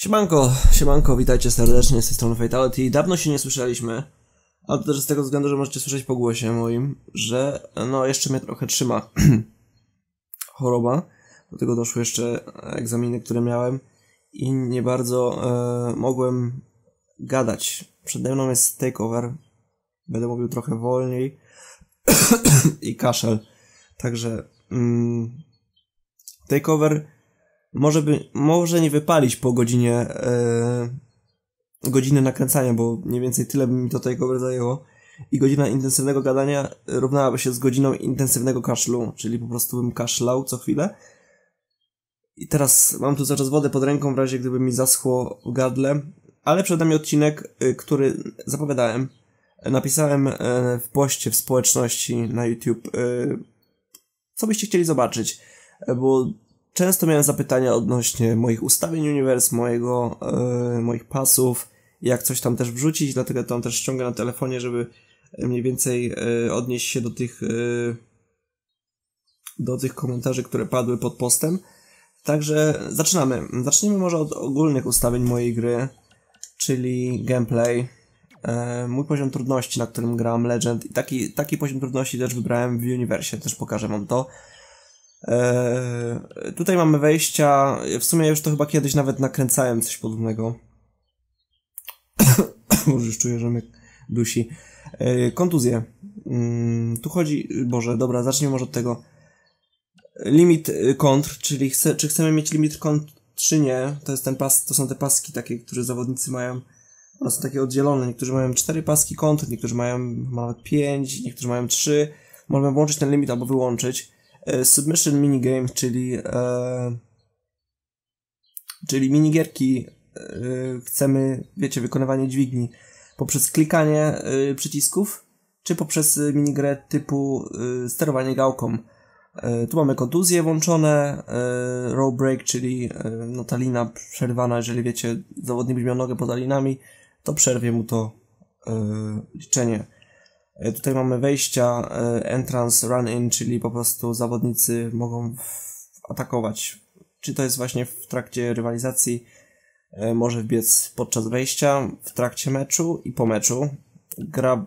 Siemanko, witajcie serdecznie z tej strony Fatality. Dawno się nie słyszeliśmy, ale to też z tego względu, że możecie słyszeć po głosie moim, że no jeszcze mnie trochę trzyma choroba. Do tego doszły jeszcze egzaminy, które miałem i nie bardzo mogłem gadać. Przede mną jest takeover, będę mówił trochę wolniej i kaszel. Także takeover może nie wypalić po godziny nakręcania, bo mniej więcej tyle by mi to takeover zajęło i godzina intensywnego gadania równałaby się z godziną intensywnego kaszlu, czyli po prostu bym kaszlał co chwilę. I teraz mam tu cały czas wodę pod ręką w razie gdyby mi zaschło w gardle, ale przed nami odcinek, który zapowiadałem. Napisałem w poście w społeczności na YouTube, co byście chcieli zobaczyć, bo często miałem zapytania odnośnie moich ustawień Universe, moich pasów, jak coś tam też wrzucić, dlatego tam też ściągę na telefonie, żeby mniej więcej odnieść się do tych komentarzy, które padły pod postem. Także zaczynamy. Zacznijmy może od ogólnych ustawień mojej gry, czyli gameplay, mój poziom trudności, na którym gram, Legend, i taki poziom trudności też wybrałem w Universe, też pokażę wam to. Tutaj mamy wejścia, w sumie już to chyba kiedyś nawet nakręcałem coś podobnego. Już czuję, że mnie dusi. Kontuzje. Tu chodzi, Boże, dobra, zacznijmy może od tego. Limit kontr, czyli czy chcemy mieć limit kontr, czy nie. To jest ten pas, to są te paski takie, które zawodnicy mają. One są takie oddzielone. Niektórzy mają 4 paski kontr, niektórzy mają nawet 5, niektórzy mają 3. Możemy włączyć ten limit albo wyłączyć. Submission minigame, czyli minigierki, chcemy, wiecie, wykonywanie dźwigni poprzez klikanie przycisków, czy poprzez minigrę typu sterowanie gałką. Tu mamy kontuzje włączone, row break, czyli no, ta lina przerwana, jeżeli wiecie, zawodnik będzie miał nogę poza linami, to przerwie mu to liczenie. Tutaj mamy wejścia, entrance, run-in, czyli po prostu zawodnicy mogą atakować. Czy to jest właśnie w trakcie rywalizacji, może wbiec podczas wejścia, w trakcie meczu i po meczu. Gra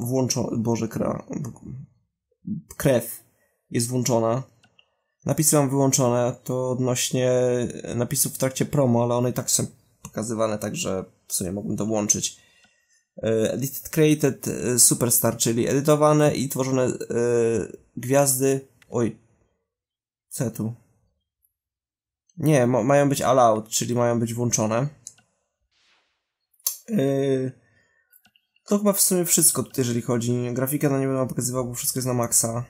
krew jest włączona. Napisy mam wyłączone, to odnośnie napisów w trakcie promo, ale one i tak są pokazywane, także w sumie mógłbym to włączyć. Edited Created Superstar, czyli edytowane i tworzone gwiazdy. Oj, co ja tu? Nie, mają być allowed, czyli mają być włączone. To chyba w sumie wszystko tutaj, jeżeli chodzi. Grafikę nie będę pokazywał, bo wszystko jest na maksa.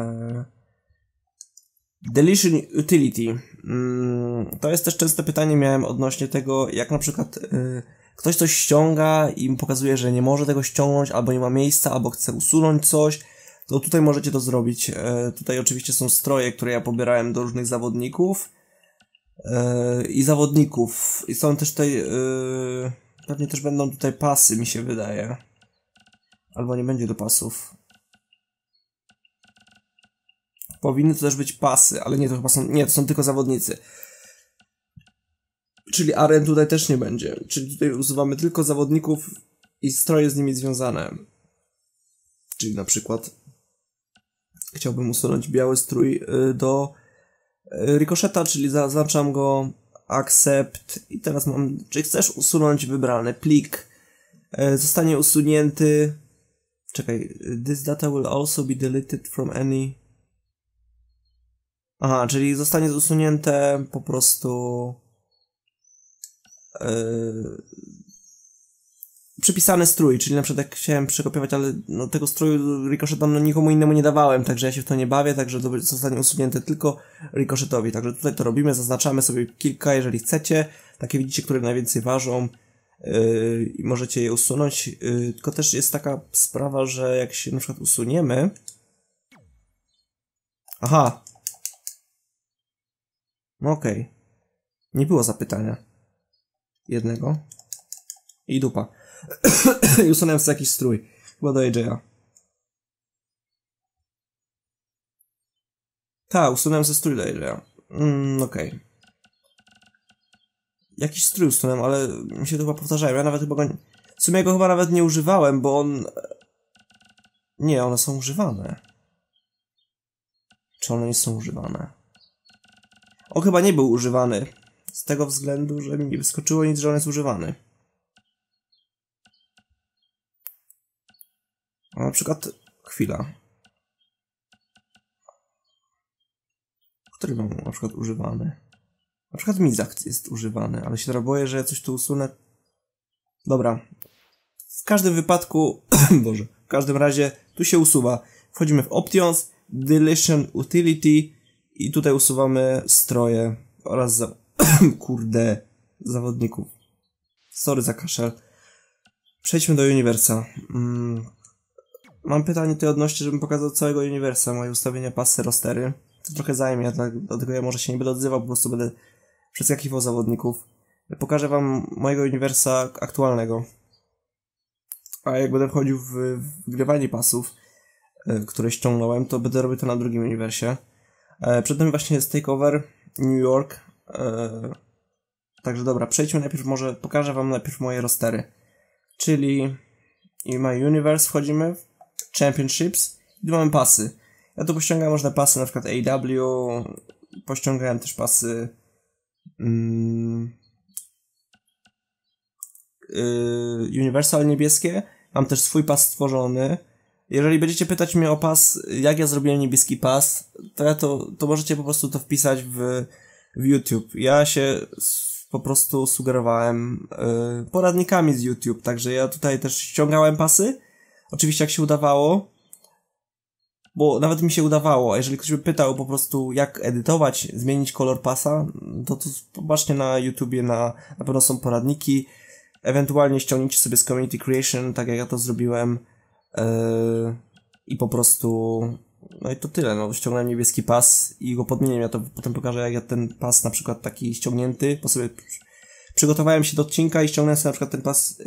Deletion Utility. To jest też częste pytanie miałem odnośnie tego, jak na przykład ktoś coś ściąga i mu pokazuje, że nie może tego ściągnąć, albo nie ma miejsca, albo chce usunąć coś, to tutaj możecie to zrobić. Tutaj oczywiście są stroje, które ja pobierałem do różnych zawodników i zawodników. I są też tutaj, pewnie też będą tutaj pasy, mi się wydaje. Albo nie będzie do pasów. Powinny to też być pasy, ale nie, to chyba są, nie, to są tylko zawodnicy. Czyli aren tutaj też nie będzie. Czyli tutaj usuwamy tylko zawodników i stroje z nimi związane. Czyli na przykład chciałbym usunąć biały strój do Ricocheta, czyli zaznaczam go, accept i teraz mam, czy chcesz usunąć wybrany plik, zostanie usunięty, czekaj, this data will also be deleted from any. Aha, czyli zostanie usunięte po prostu przypisany strój, czyli na przykład jak chciałem przekopiować, ale no, tego stroju Ricocheta nikomu innemu nie dawałem, także ja się w to nie bawię, także to zostanie usunięte tylko Ricochetowi, także tutaj to robimy, zaznaczamy sobie kilka, jeżeli chcecie, takie widzicie, które najwięcej ważą i możecie je usunąć, tylko też jest taka sprawa, że jak się na przykład usuniemy, aha, no okej, nie było zapytania jednego i dupa. I usunąłem sobie jakiś strój. Chyba do AJ'a. Tak, usunąłem sobie strój do AJ'a. Okej. jakiś strój usunąłem, ale mi się to chyba powtarzają. Ja nawet chyba go... W sumie go chyba nawet nie używałem, bo on... Nie, one są używane. Czy one nie są używane? On chyba nie był używany. Z tego względu, że mi nie wyskoczyło nic, że on jest używany. A na przykład... Chwila. Który mam na przykład używany? Na przykład Mizak jest używany, ale się teraz boję, że ja coś tu usunę. Dobra. W każdym wypadku... Boże. W każdym razie tu się usuwa. Wchodzimy w Options, Deletion Utility i tutaj usuwamy stroje oraz kurde, zawodników. Sorry za kaszel. Przejdźmy do Universa. Mam pytanie tutaj odnośnie, żebym pokazał całego Universa, moje ustawienia, pasy, rostery. To trochę zajmie, dlatego ja może się nie będę odzywał, po prostu będę przeskakiwał zawodników. Pokażę wam mojego Universa aktualnego. A jak będę wchodził w wgrywanie pasów, które ściągnąłem, to będę robił to na drugim Universie. Przed nami właśnie jest Takeover New York. Także dobra, przejdźmy najpierw, może pokażę wam najpierw moje rostery. Czyli i My Universe wchodzimy, Championships i tu mamy pasy. Ja tu pościągałem różne pasy, na przykład AEW, pościągałem też pasy Universal niebieskie. Mam też swój pas stworzony. Jeżeli będziecie pytać mnie o pas, jak ja zrobiłem niebieski pas, to możecie po prostu to wpisać w YouTube. Ja się po prostu sugerowałem poradnikami z YouTube, także ja tutaj też ściągałem pasy. Oczywiście jak się udawało, bo nawet mi się udawało, a jeżeli ktoś by pytał po prostu jak edytować, zmienić kolor pasa, to zobaczcie na YouTubie, na pewno są poradniki. Ewentualnie ściągnijcie sobie z Community Creation, tak jak ja to zrobiłem. I po prostu... No i to tyle, no ściągnąłem niebieski pas i go podmieniłem. Ja to potem pokażę, jak ja ten pas na przykład taki ściągnięty, bo sobie przygotowałem się do odcinka i ściągnąłem sobie na przykład ten pas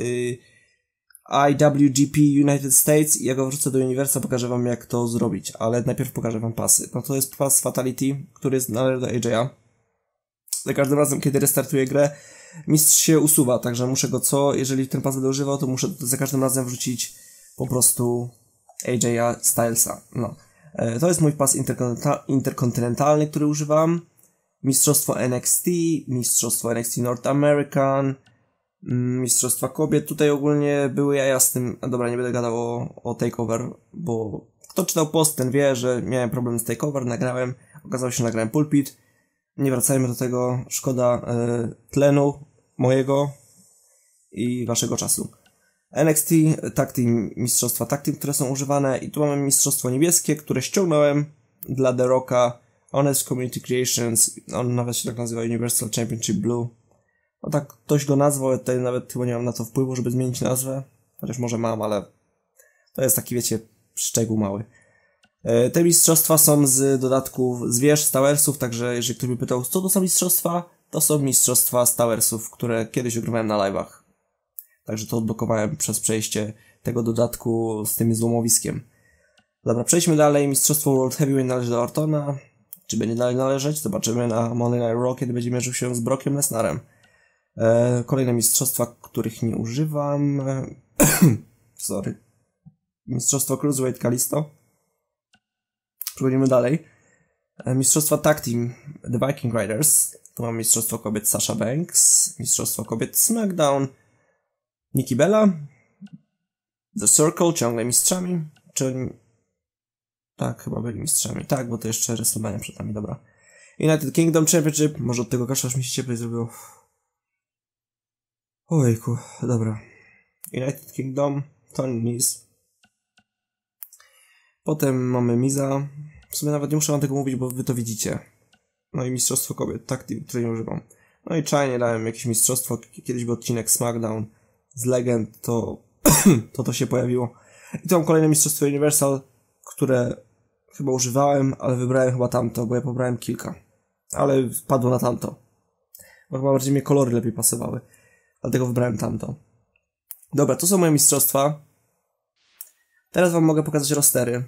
IWGP United States i ja go wrzucę do Universa, pokażę wam jak to zrobić, ale najpierw pokażę wam pasy. No to jest pas Fatality, który należy do AJ'a. Za każdym razem, kiedy restartuję grę, mistrz się usuwa, także muszę go jeżeli ten pas będę używał, to muszę za każdym razem wrzucić po prostu AJ'a Stylesa. No. To jest mój pas interkontynentalny, który używam. Mistrzostwo NXT North American, mistrzostwa kobiet. Tutaj ogólnie były jaja z tym, dobra, nie będę gadał o Takeover, bo kto czytał post, ten wie, że miałem problem z Takeover, nagrałem, okazało się, że nagrałem pulpit. Nie wracajmy do tego, szkoda tlenu mojego i waszego czasu. NXT Tag Team, mistrzostwa Tag Team, które są używane i tu mamy mistrzostwo niebieskie, które ściągnąłem dla The Rocka. One jest Community Creations, on nawet się tak nazywa Universal Championship Blue. No tak ktoś go nazwał, ja tutaj nawet chyba nie mam na to wpływu, żeby zmienić nazwę. Chociaż może mam, ale to jest taki, wiecie, szczegół mały. Te mistrzostwa są z dodatków zwierz, z Towersów, także jeżeli ktoś by pytał, co to są mistrzostwa, to są mistrzostwa z Towersów, które kiedyś ogrywałem na live'ach. Także to odblokowałem przez przejście tego dodatku z tym złomowiskiem. Dobra, przejdźmy dalej. Mistrzostwo World Heavyweight należy do Ortona. Czy będzie dalej należeć? Zobaczymy na Monday Night Raw, kiedy będzie mierzył się z Brockiem Lesnarem. Kolejne mistrzostwa, których nie używam. Sorry. Mistrzostwo Cruiserweight Kalisto. Przechodzimy dalej. Mistrzostwa Tag Team The Viking Raiders. Tu mam mistrzostwo kobiet Sasha Banks. Mistrzostwo kobiet SmackDown. Nikki Bella. The Circle, ciągle mistrzami. Czy oni... Tak, chyba byli mistrzami. Tak, bo to jeszcze WrestleMania przed nami, dobra. United Kingdom Championship. Może od tego kasza aż mi się cieplej zrobiło. Ojku, dobra. United Kingdom, Tony Nese. Potem mamy Miza. W sumie nawet nie muszę wam tego mówić, bo wy to widzicie. No i mistrzostwo kobiet, tak, które nie używam. No i czajnie dałem jakieś mistrzostwo. Kiedyś był odcinek SmackDown z Legend, to się pojawiło. I tu mam kolejne mistrzostwo Universal, które chyba używałem, ale wybrałem chyba tamto, bo ja pobrałem kilka. Ale padło na tamto. Bo chyba bardziej mnie kolory lepiej pasowały. Dlatego wybrałem tamto. Dobra, to są moje mistrzostwa. Teraz wam mogę pokazać rostery.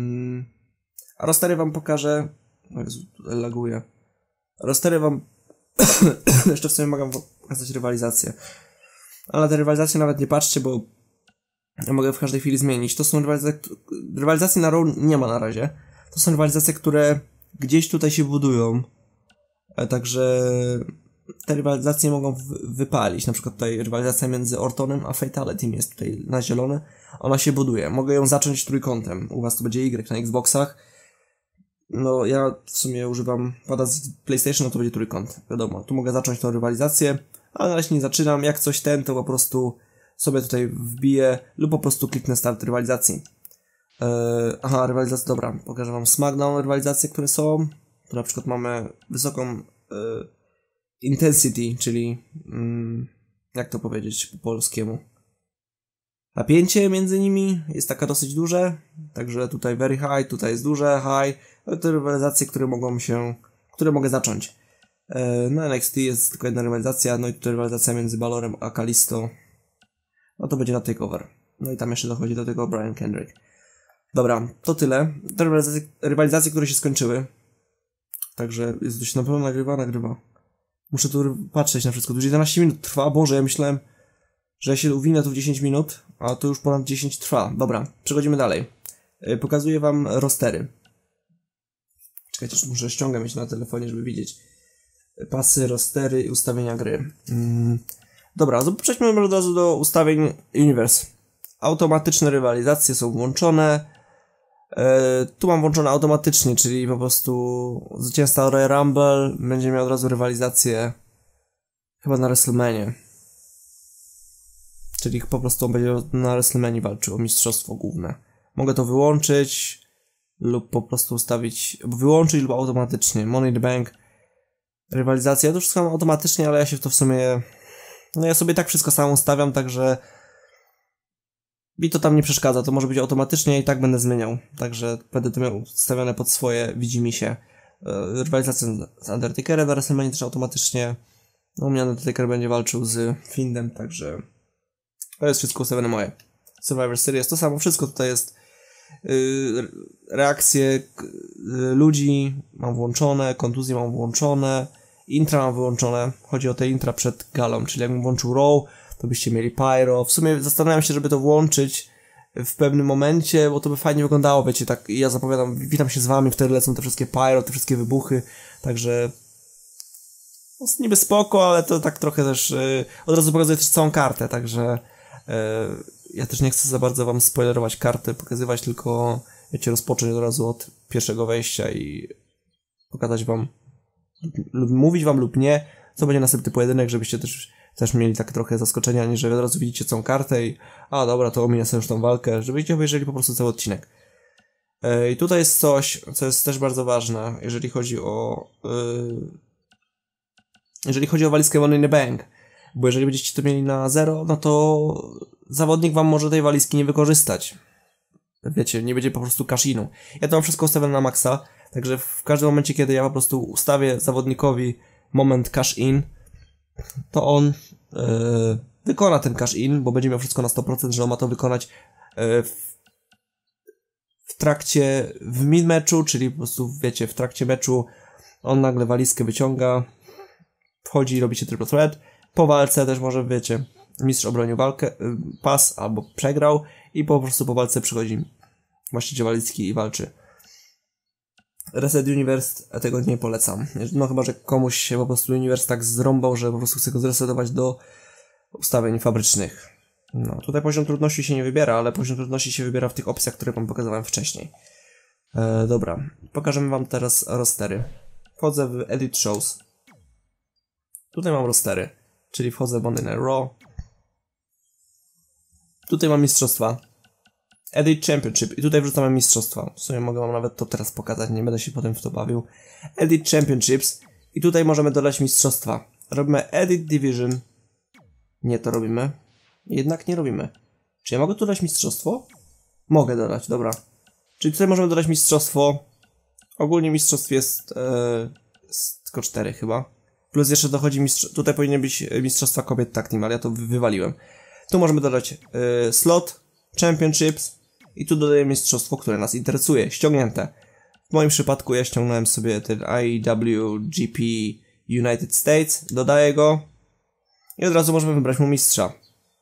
A rostery wam pokażę... O Jezu, tutaj laguję. Rostery wam Jeszcze w sumie mogę pokazać rywalizację. Ale na te rywalizacje nawet nie patrzcie, bo ja mogę w każdej chwili zmienić. To są rywalizacje na Raw nie ma na razie. To są rywalizacje, które gdzieś tutaj się budują. Także te rywalizacje mogą wypalić. Na przykład tutaj rywalizacja między Ortonem a Fatality jest tutaj na zielone. Ona się buduje. Mogę ją zacząć trójkątem. U was to będzie Y na Xboxach. No ja w sumie używam pada z PlayStation, no to będzie trójkąt. Wiadomo, tu mogę zacząć tą rywalizację, ale na razie nie zaczynam. Jak coś to po prostu sobie tutaj wbiję lub po prostu kliknę start rywalizacji. Rywalizacja, dobra. Pokażę wam SmackDown rywalizacje, które są. Tu na przykład mamy wysoką intensity, czyli jak to powiedzieć po polskiemu? Napięcie między nimi jest taka dosyć duże, także tutaj very high, tutaj jest duże, high, ale to rywalizacje, które mogę zacząć. Na NXT jest tylko jedna rywalizacja, no i tutaj rywalizacja między Balorem a Kalisto, no to będzie na TakeOver. No i tam jeszcze dochodzi do tego Brian Kendrick. Dobra, to tyle. Te rywalizacje, które się skończyły, także jest dość na pewno nagrywa. Muszę tu patrzeć na wszystko, to już 11 minut trwa, Boże, ja myślałem, że ja się uwinę tu w 10 minut, a to już ponad 10 trwa. Dobra, przechodzimy dalej. Pokazuję wam rostery. Czekajcie, muszę ściągę mieć na telefonie, żeby widzieć. Pasy, rostery i ustawienia gry. Dobra, przejdźmy od razu do ustawień Universe. Automatyczne rywalizacje są włączone. Tu mam włączone automatycznie, czyli po prostu zwycięzca Royal Rumble będzie miał od razu rywalizację chyba na WrestleMania. Czyli po prostu on będzie na WrestleMania walczył o mistrzostwo główne. Mogę to wyłączyć lub po prostu ustawić, wyłączyć lub automatycznie. Money in the Bank, rywalizacja, ja to wszystko mam automatycznie, ale ja się w to w sumie, no ja sobie tak wszystko sam ustawiam, także mi to tam nie przeszkadza, to może być automatycznie i tak będę zmieniał, także będę to miał ustawione pod swoje widzimisię. Rywalizacja z Undertakerem na WrestleMania też automatycznie, no u mnie Undertaker będzie walczył z Findem, także to jest wszystko ustawione moje. Survivor Series, to samo, wszystko tutaj jest. Reakcje ludzi mam włączone, kontuzje mam włączone, intra mam wyłączone. Chodzi o te intra przed galą, czyli jakbym włączył Raw, to byście mieli Pyro. W sumie zastanawiam się, żeby to włączyć w pewnym momencie, bo to by fajnie wyglądało, wiecie, tak ja zapowiadam, witam się z wami, wtedy lecą te wszystkie Pyro, te wszystkie wybuchy, także no, niby spoko, ale to tak trochę też od razu pokazuję też całą kartę, także ja też nie chcę za bardzo wam spoilerować karty, pokazywać, tylko wiecie, rozpocząć od razu od pierwszego wejścia i pokazać wam, lub mówić wam lub nie, co będzie następny pojedynek, żebyście też mieli tak trochę zaskoczenia, nie że od razu widzicie całą kartę i dobra, to ominę sobie już tą walkę, żebyście obejrzeli po prostu cały odcinek. I tutaj jest coś, co jest też bardzo ważne, jeżeli chodzi o walizkę Money in the Bank. Bo jeżeli będziecie to mieli na 0, no to zawodnik wam może tej walizki nie wykorzystać. Wiecie, nie będzie po prostu cash-inu. Ja to mam wszystko ustawione na maksa, także w każdym momencie, kiedy ja po prostu ustawię zawodnikowi moment cash-in, to on wykona ten cash-in, bo będzie miał wszystko na 100%, że on ma to wykonać w mid-meczu, czyli po prostu, wiecie, w trakcie meczu on nagle walizkę wyciąga, wchodzi i robi się triple threat. Po walce też może, wiecie, mistrz obronił walkę, pas albo przegrał i po prostu po walce przychodzi właściciel walizki i walczy. Reset Universe tego nie polecam. No chyba, że komuś się po prostu Universe tak zrąbał, że po prostu chce go zresetować do ustawień fabrycznych. No, tutaj poziom trudności się nie wybiera, ale poziom trudności się wybiera w tych opcjach, które wam pokazałem wcześniej. Dobra, pokażemy wam teraz rostery. Wchodzę w Edit Shows. Tutaj mam rostery, czyli wchodzę w Monday Night Raw. Tutaj mam mistrzostwa. Edit Championship i tutaj wrzucamy mistrzostwa. W sumie mogę wam nawet to teraz pokazać, nie będę się potem w to bawił. Edit Championships i tutaj możemy dodać mistrzostwa. Robimy Edit Division. Nie, to robimy. Jednak nie robimy. Czy ja mogę tu dodać mistrzostwo? Mogę dodać, dobra. Czyli tutaj możemy dodać mistrzostwo. Ogólnie mistrzostw jest tylko 4 chyba. Plus jeszcze dochodzi tutaj powinien być mistrzostwa kobiet tag team, ale ja to wywaliłem. Tu możemy dodać slot, championships i tu dodajemy mistrzostwo, które nas interesuje, ściągnięte. W moim przypadku ja ściągnąłem sobie ten IWGP United States, dodaję go i od razu możemy wybrać mu mistrza.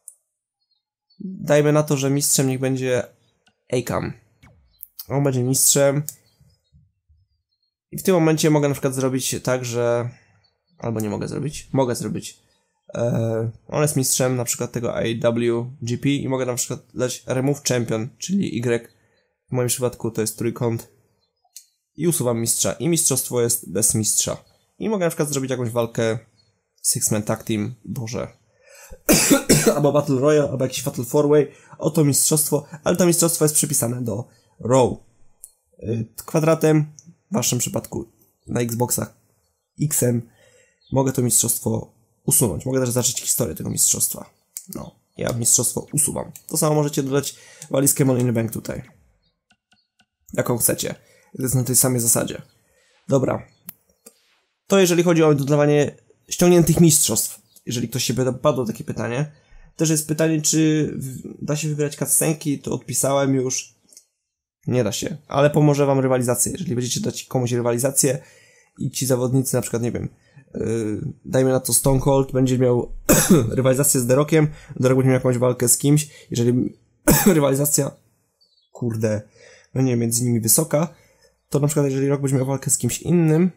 Dajmy na to, że mistrzem niech będzie Akam. On będzie mistrzem. I w tym momencie mogę na przykład zrobić tak, że... Albo nie mogę zrobić. Mogę zrobić. On jest mistrzem na przykład tego IWGP i mogę na przykład dać Remove Champion, czyli Y. W moim przypadku to jest trójkąt. I usuwam mistrza. I mistrzostwo jest bez mistrza. I mogę na przykład zrobić jakąś walkę Six-Man Tag Team. Boże. Albo Battle Royale, albo jakiś Fatal 4-Way. Oto mistrzostwo. Ale to mistrzostwo jest przypisane do Raw. Kwadratem, w waszym przypadku na Xboxach X-em, mogę to mistrzostwo usunąć. Mogę też zacząć historię tego mistrzostwa. No, ja mistrzostwo usuwam. To samo możecie dodać walizkę Money in the Bank tutaj. Jaką chcecie. To jest na tej samej zasadzie. Dobra. To jeżeli chodzi o dodawanie ściągniętych mistrzostw. Jeżeli ktoś się padło takie pytanie. Też jest pytanie, czy da się wybierać cutscenki, to odpisałem już. Nie da się, ale pomoże wam rywalizacja. Jeżeli będziecie dać komuś rywalizację i ci zawodnicy, na przykład, nie wiem, dajmy na to Stone Cold będzie miał rywalizację z The Rockiem, The Rock będzie miał jakąś walkę z kimś, jeżeli rywalizacja, kurde, no nie wiem, między nimi wysoka, to na przykład jeżeli Rock będzie miał walkę z kimś innym,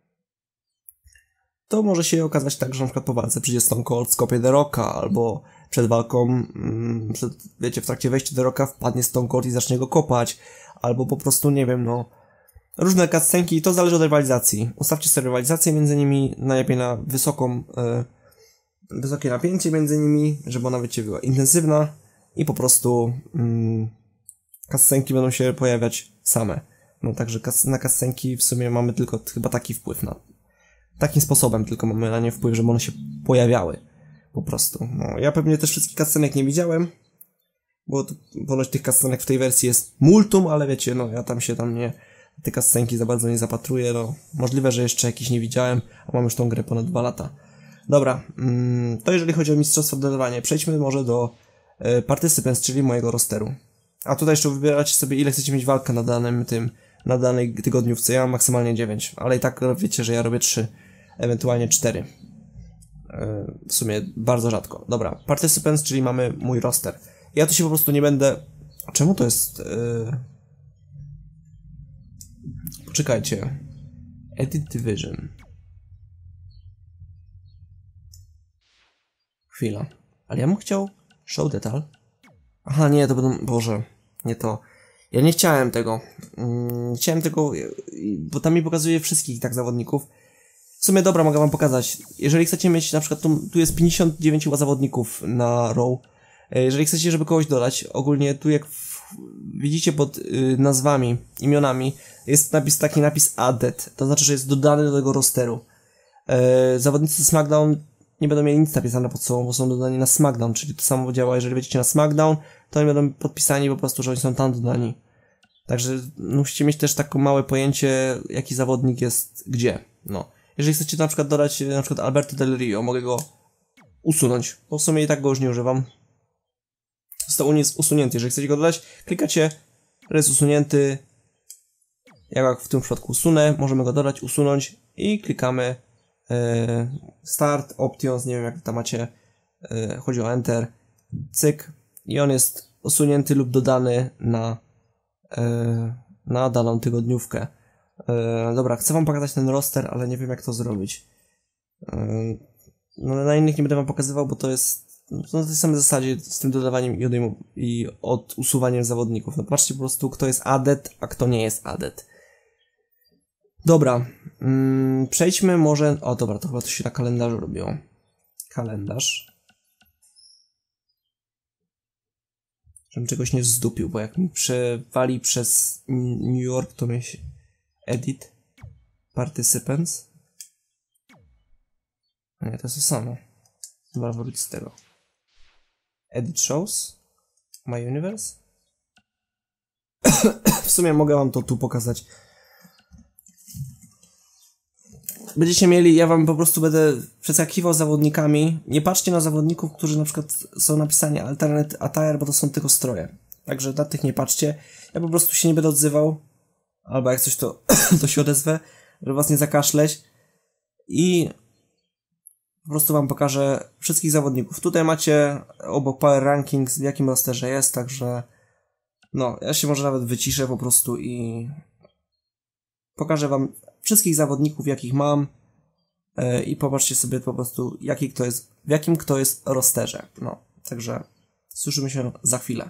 to może się okazać tak, że na przykład po walce przyjdzie Stone Cold, skopie The Rocka, albo przed walką, wiecie, w trakcie wejścia The Rocka wpadnie Stone Cold i zacznie go kopać, albo po prostu, nie wiem, no, różne cutscenki, to zależy od rywalizacji. Ustawcie sobie rywalizację między nimi, najlepiej na wysokie napięcie między nimi, żeby ona, wiecie, była intensywna i po prostu cutscenki będą się pojawiać same. No także na cutscenki w sumie mamy tylko chyba taki wpływ takim sposobem tylko mamy na nie wpływ, żeby one się pojawiały. Po prostu. No, ja pewnie też wszystkich cutscenek nie widziałem, bo ponoć tych cutscenek w tej wersji jest multum, ale wiecie, no ja te cutscenki za bardzo nie zapatruję, no możliwe, że jeszcze jakiś nie widziałem, a mam już tą grę ponad 2 lata. Dobra, to jeżeli chodzi o mistrzostwo dodawanie, przejdźmy może do participants, czyli mojego rosteru. A tutaj jeszcze wybieracie sobie, ile chcecie mieć walkę na danej tygodniówce. Ja mam maksymalnie 9, ale i tak wiecie, że ja robię 3, ewentualnie 4. W sumie bardzo rzadko. Dobra, participants, czyli mamy mój roster. Ja tu się po prostu nie będę... Czemu to jest... Poczekajcie. Edit Division. Chwila. Ale ja bym chciał... Show Detail. Aha, nie, to będą... Boże, nie to... Ja nie chciałem tego. Chciałem tego, bo tam mi pokazuje wszystkich tak zawodników. W sumie dobra, mogę wam pokazać. Jeżeli chcecie mieć, na przykład tu jest 59 chyba zawodników na Raw. Jeżeli chcecie, żeby kogoś dodać, ogólnie tu jak widzicie pod nazwami, imionami, jest taki napis added. To znaczy, że jest dodany do tego rosteru. Zawodnicy z SmackDown nie będą mieli nic napisane pod sobą, bo są dodani na SmackDown, czyli to samo działa, jeżeli będziecie na SmackDown, to oni będą podpisani po prostu, że oni są tam dodani. Także musicie mieć też takie małe pojęcie, jaki zawodnik jest gdzie. No. Jeżeli chcecie na przykład dodać na przykład Alberto Del Rio, mogę go usunąć, bo w sumie i tak go już nie używam. Jest usunięty. Jeżeli chcecie go dodać, klikacie, że jest usunięty. Jak w tym przypadku usunę, możemy go dodać, usunąć i klikamy Start, Options, nie wiem jak tam macie, chodzi o Enter, cyk i on jest usunięty lub dodany na daną tygodniówkę. Dobra, chcę wam pokazać ten roster, ale nie wiem jak to zrobić. No, na innych nie będę wam pokazywał, bo to jest na tej samej zasadzie z tym dodawaniem i od usuwaniem zawodników. No patrzcie po prostu, kto jest added, a kto nie jest added. Dobra, przejdźmy może... O dobra, to chyba to się na kalendarzu robiło. Kalendarz. Żebym czegoś nie zdupił, bo jak mi przewali przez New York, to mnie się... Edit. Participants. Nie, to jest to samo. Dobra, wróć z tego. Edit shows. My universe. W sumie mogę wam to tu pokazać. Będziecie mieli, ja wam po prostu będę przeskakiwał zawodnikami. Nie patrzcie na zawodników, którzy na przykład są napisani alternate attire, bo to są tylko stroje. Także na tych nie patrzcie. Ja po prostu się nie będę odzywał. Albo jak coś to, to się odezwę, żeby was nie zakaszleć. I Po prostu wam pokażę wszystkich zawodników. Tutaj macie obok Power Rankings, w jakim rosterze jest, także no, ja się może nawet wyciszę po prostu i pokażę wam wszystkich zawodników, jakich mam i popatrzcie sobie po prostu, w jakim kto jest rosterze. No, także słyszymy się za chwilę.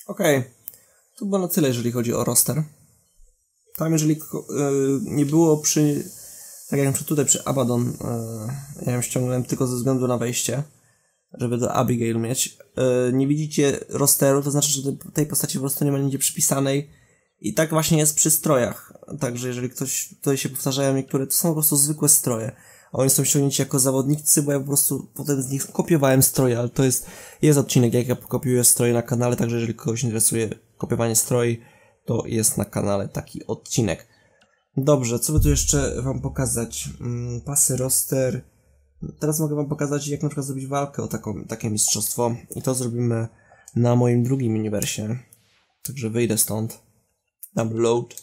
Okej. To było na tyle, jeżeli chodzi o roster. Tam jeżeli nie było tak jak tutaj przy Abaddon, ja ją ściągnąłem tylko ze względu na wejście, żeby do Abigail mieć. Nie widzicie rosteru, to znaczy, że tej postaci po prostu nie ma nigdzie przypisanej. I tak właśnie jest przy strojach. Także jeżeli ktoś, tutaj się powtarzają niektóre, to są po prostu zwykłe stroje. A oni są ściągnięci jako zawodnicy, bo ja po prostu potem z nich kopiowałem stroje, ale to jest odcinek, jak ja kopiuję stroje na kanale, także jeżeli kogoś interesuje kopiowanie stroi, to jest na kanale taki odcinek. Dobrze, co by tu jeszcze wam pokazać? Pasy, roster. Teraz mogę wam pokazać, jak na przykład zrobić walkę o takie mistrzostwo. I to zrobimy na moim drugim uniwersie. Także wyjdę stąd. Dam load.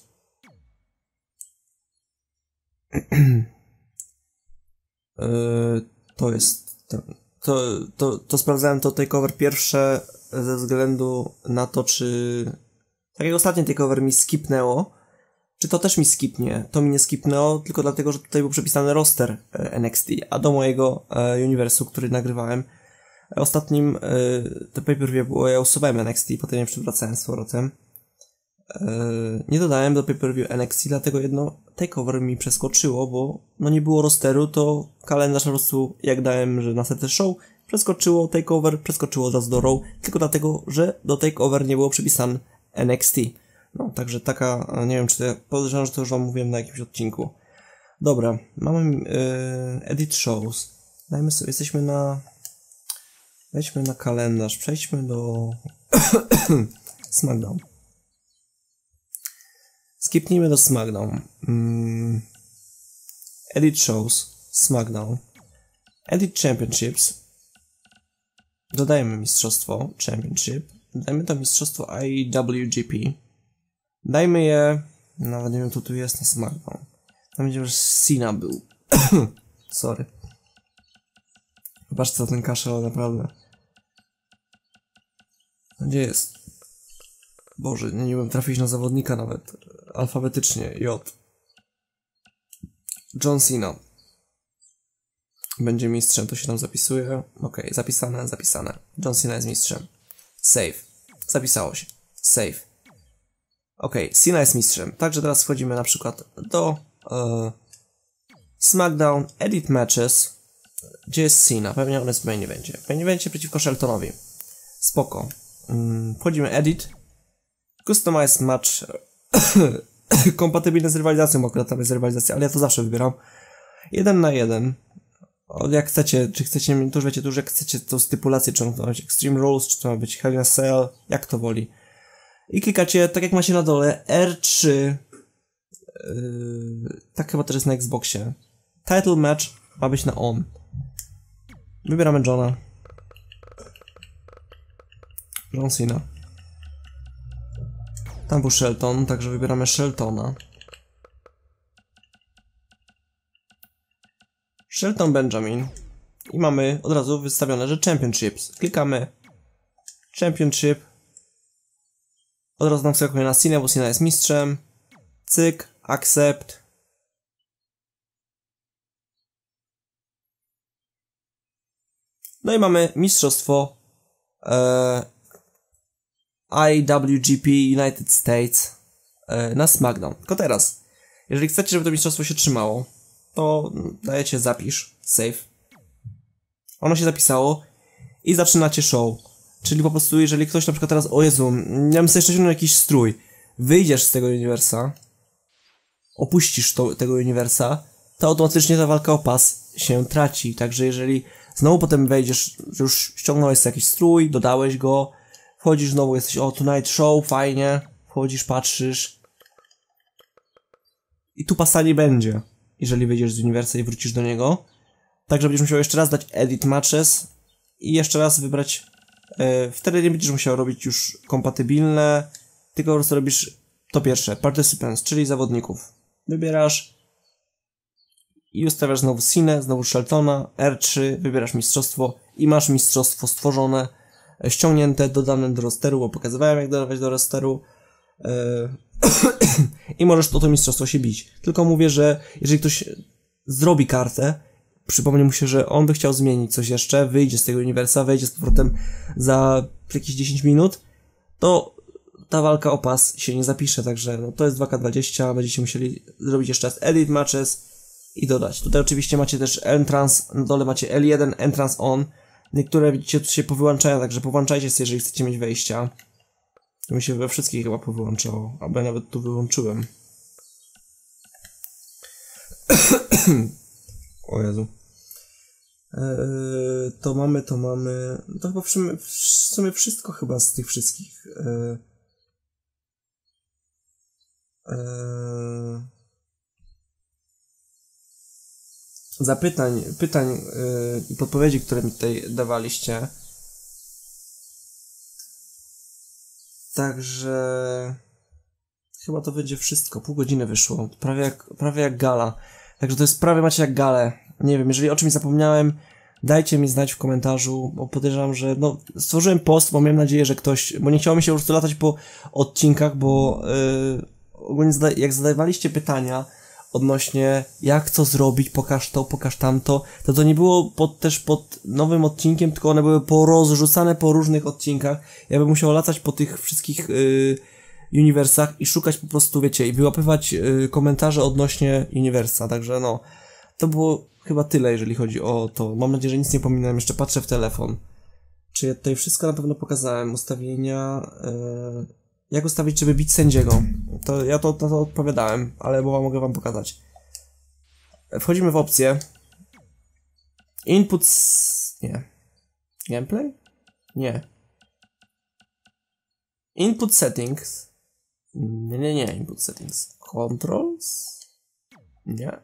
To jest... To sprawdzałem to takeover pierwsze ze względu na to, czy... Tak jak ostatnie takeover mi skipnęło, czy to też mi skipnie? To mi nie skipnęło, tylko dlatego, że tutaj był przepisany roster NXT, a do mojego uniwersu, który nagrywałem, ostatnim te pay-per-view było, ja usuwałem NXT, potem je przywracałem z powrotem. Nie dodałem do pay-per-view NXT, dlatego jedno takeover mi przeskoczyło, bo no nie było rosteru, to kalendarz po prostu, jak dałem, że następny show, przeskoczyło takeover, przeskoczyło od razu do Raw, tylko dlatego, że do takeover nie było przypisane NXT. No, także taka, nie wiem, czy to, podejrzewam, że to już wam mówiłem na jakimś odcinku. Dobra, mamy edit shows. Dajmy sobie, wejdźmy na kalendarz, przejdźmy do SmackDown. Skipnijmy do SmackDown. Edit shows, SmackDown. Edit championships. Dodajemy mistrzostwo championship. Dajmy to mistrzostwo IWGP. Dajmy je... Nawet nie wiem, kto tu jest na SmackDown. Tam będzie już Cena był. Sorry. Zobaczcie, co ten kaszel naprawdę. Gdzie jest? Boże, nie wiem trafić na zawodnika nawet. Alfabetycznie. J. John Cena. Będzie mistrzem, to się tam zapisuje. Okej, zapisane. John Cena jest mistrzem. Save. Zapisało się. Save. Cena jest mistrzem. Także teraz wchodzimy na przykład do SmackDown Edit Matches. Gdzie jest Cena? Pewnie on jest w main evencie. W main evencie przeciwko Sheltonowi. Spoko. Wchodzimy Edit. Customize Match. Kompatybilne z rywalizacją, akurat tam jest rywalizacja, ale ja to zawsze wybieram. 1 na 1. Jak chcecie, czy chcecie, to już wiecie, jak chcecie tą stypulację, czy to ma być Extreme Rules, czy to ma być Hell in a Cell, jak to woli. I klikacie, tak jak macie na dole, R3. Tak chyba też jest na Xboxie. Title Match ma być na on. Wybieramy Johna. John Cena. Tam był Shelton, także wybieramy Sheltona. Shelton Benjamin. I mamy od razu wystawione, że Championships. Klikamy Championship. Od razu nam wskakuje na Cena, bo Cena jest mistrzem. Cyk, accept. No i mamy mistrzostwo IWGP United States na SmackDown. Tylko teraz, jeżeli chcecie, żeby to mistrzostwo się trzymało, to dajecie zapisz, save. Ono się zapisało i zaczynacie show. Czyli po prostu, jeżeli ktoś na przykład teraz, o Jezu, ja bym sobie jeszcze ściągnął jakiś strój, wyjdziesz z tego uniwersa, opuścisz tego uniwersa, to automatycznie ta walka o pas się traci. Także jeżeli znowu potem wejdziesz, że już ściągnąłeś sobie jakiś strój, dodałeś go, wchodzisz znowu, jesteś, o, Tonight Show, fajnie, wchodzisz, patrzysz i tu pasa nie będzie, jeżeli wyjdziesz z uniwersa i wrócisz do niego. Także będziesz musiał jeszcze raz dać Edit Matches i jeszcze raz wybrać, wtedy nie będziesz musiał robić już kompatybilne, tylko po prostu robisz to pierwsze, Participants, czyli zawodników. Wybierasz i ustawiasz znowu Cenę, znowu Sheltona, R3, wybierasz mistrzostwo i masz mistrzostwo stworzone, ściągnięte, dodane do rosteru, bo pokazywałem, jak dodawać do rosteru i możesz to mistrzostwo się bić. Tylko mówię, że jeżeli ktoś zrobi kartę, przypomnę mu się, że on by chciał zmienić coś jeszcze, wyjdzie z tego uniwersa, wejdzie z powrotem za jakieś 10 minut, to ta walka o pas się nie zapisze, także no to jest 2K20, będziecie musieli zrobić jeszcze raz edit matches i dodać. Tutaj oczywiście macie też entrance, na dole macie L1, entrance on. Niektóre widzicie tu się powyłączają, także powłączajcie sobie, jeżeli chcecie mieć wejścia. To mi się we wszystkich chyba powyłączało, albo ja nawet tu wyłączyłem. O Jezu. To mamy. To chyba w sumie wszystko chyba z tych wszystkich. Pytań i podpowiedzi, które mi tutaj dawaliście. Także chyba to będzie wszystko. Pół godziny wyszło. Prawie jak gala. Także to jest prawie macie jak galę. Nie wiem, jeżeli o czymś zapomniałem, dajcie mi znać w komentarzu, bo podejrzewam, że no, stworzyłem post, bo miałem nadzieję, że ktoś, bo nie chciało mi się po prostu latać po odcinkach, bo ogólnie jak zadawaliście pytania odnośnie jak co zrobić, pokaż to, pokaż tamto, to nie było też pod nowym odcinkiem, tylko one były porozrzucane po różnych odcinkach. Ja bym musiał latać po tych wszystkich uniwersach i szukać po prostu, wiecie, i wyłapywać komentarze odnośnie uniwersa, także no, to było chyba tyle, jeżeli chodzi o to. Mam nadzieję, że nic nie pominąłem, jeszcze patrzę w telefon. Czy ja tutaj wszystko na pewno pokazałem, ustawienia, jak ustawić, żeby bić sędziego. To ja to odpowiadałem, ale mogę wam pokazać. Wchodzimy w opcję. Inputs... nie. Gameplay? Nie. Input settings. Nie. Input settings. Controls? Nie.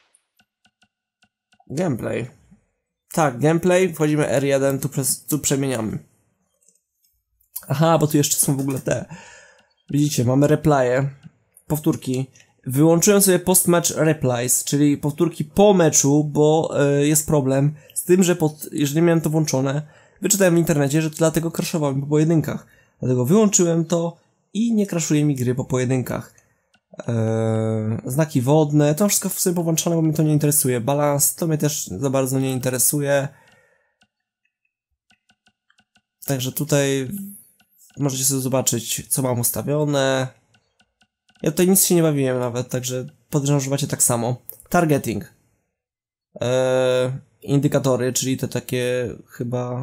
Gameplay. Tak, gameplay. Wchodzimy R1, tu przemieniamy. Aha, bo tu jeszcze są w ogóle te... Widzicie, mamy reply'e, powtórki. Wyłączyłem sobie post-match replies, czyli powtórki po meczu, bo jest problem z tym, że jeżeli miałem to włączone, wyczytałem w internecie, że to dlatego crashowało mi po pojedynkach. Dlatego wyłączyłem to i nie crashuje mi gry po pojedynkach. Znaki wodne, to wszystko w sobie powłączone, bo mnie to nie interesuje. Balans, to mnie też za bardzo nie interesuje. Także tutaj możecie sobie zobaczyć, co mam ustawione. Ja tutaj nic się nie bawiłem nawet, także podejrzewam, że macie tak samo. Targeting. Indykatory, czyli te takie chyba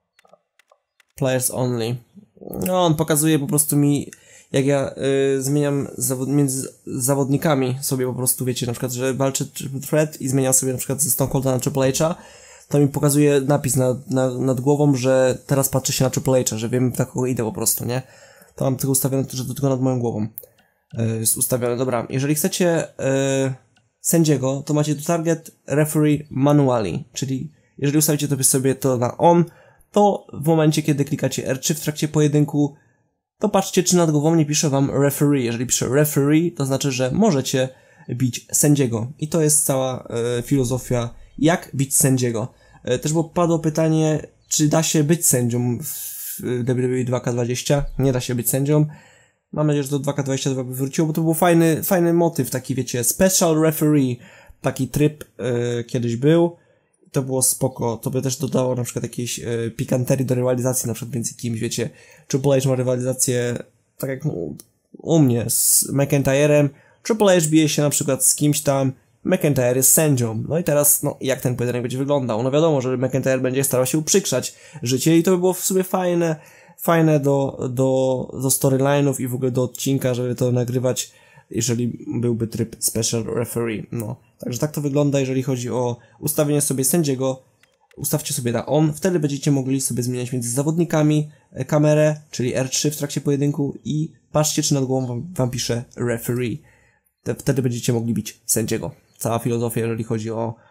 players only. No, on pokazuje po prostu mi, jak ja zmieniam między zawodnikami sobie po prostu, wiecie, na przykład, że walczę Triple Threat i zmieniam sobie na przykład ze Stone Colda na Triple H'a, to mi pokazuje napis nad głową, że teraz patrzy się na Triple H'a, że wiem, na kogo idę po prostu, nie? To mam tylko ustawione, że to tylko nad moją głową jest ustawione. Dobra, jeżeli chcecie sędziego, to macie tu target referee manually, czyli jeżeli ustawicie sobie to na on, to w momencie, kiedy klikacie R3 w trakcie pojedynku, to patrzcie, czy nad głową nie pisze wam referee. Jeżeli pisze referee, to znaczy, że możecie bić sędziego. I to jest cała filozofia, jak bić sędziego. Też padło pytanie, czy da się być sędzią w WWE 2K20. Nie da się być sędzią. Mam nadzieję, że to 2K22 by wróciło, bo to był fajny motyw, taki, wiecie, special referee. Taki tryb kiedyś był. To było spoko, to by też dodało na przykład jakiejś pikanterii do rywalizacji, na przykład między kimś, wiecie, Triple H ma rywalizację, tak jak u mnie, z McIntyrem, Triple H bije się na przykład z kimś tam, McIntyre jest sędzią, no i teraz, no, jak ten pojedynek będzie wyglądał? No wiadomo, że McIntyre będzie starał się uprzykrzać życie i to by było w sumie fajne do storyline'ów i w ogóle do odcinka, żeby to nagrywać, jeżeli byłby tryb special referee, no. Także tak to wygląda, jeżeli chodzi o ustawienie sobie sędziego. Ustawcie sobie na on, wtedy będziecie mogli sobie zmieniać między zawodnikami kamerę, czyli R3 w trakcie pojedynku i patrzcie, czy nad głową wam pisze referee. Wtedy będziecie mogli bić sędziego. Cała filozofia, jeżeli chodzi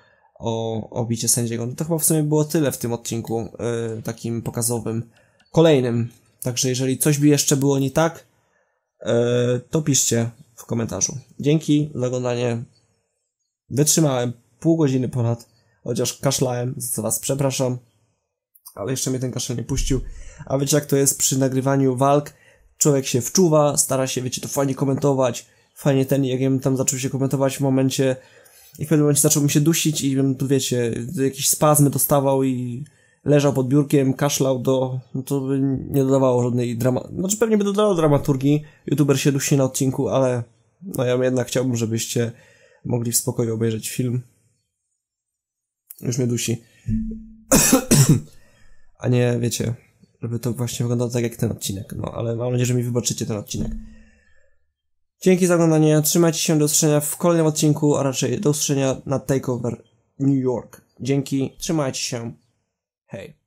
o bicie sędziego. No to chyba w sumie było tyle w tym odcinku takim pokazowym. Kolejnym. Także jeżeli coś by jeszcze było nie tak, to piszcie w komentarzu. Dzięki za oglądanie. Wytrzymałem pół godziny ponad, chociaż kaszlałem, za co was przepraszam, ale jeszcze mnie ten kaszel nie puścił. A wiecie, jak to jest przy nagrywaniu walk? Człowiek się wczuwa, stara się, wiecie, to fajnie komentować, fajnie jak ja bym tam zaczął się komentować w momencie, i w pewnym momencie zaczął mi się dusić i bym tu, wiecie, jakieś spazmy dostawał i leżał pod biurkiem, kaszlał, to by nie dodawało żadnej znaczy pewnie by dodawało dramaturgii, youtuber się dusi na odcinku, ale no ja jednak chciałbym, żebyście mogli w spokoju obejrzeć film. Już mnie dusi. A nie, wiecie, żeby to właśnie wyglądało tak jak ten odcinek. No, ale mam nadzieję, że mi wybaczycie ten odcinek. Dzięki za oglądanie, trzymajcie się, do usłyszenia w kolejnym odcinku, a raczej do usłyszenia na Takeover New York. Dzięki, trzymajcie się, hej.